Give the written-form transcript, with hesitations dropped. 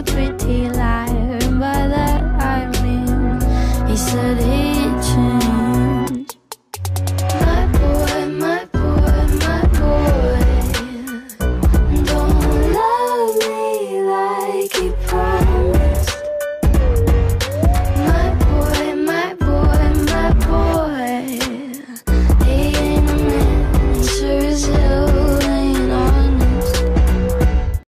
a pretty liar, and by that I mean he said he'd change.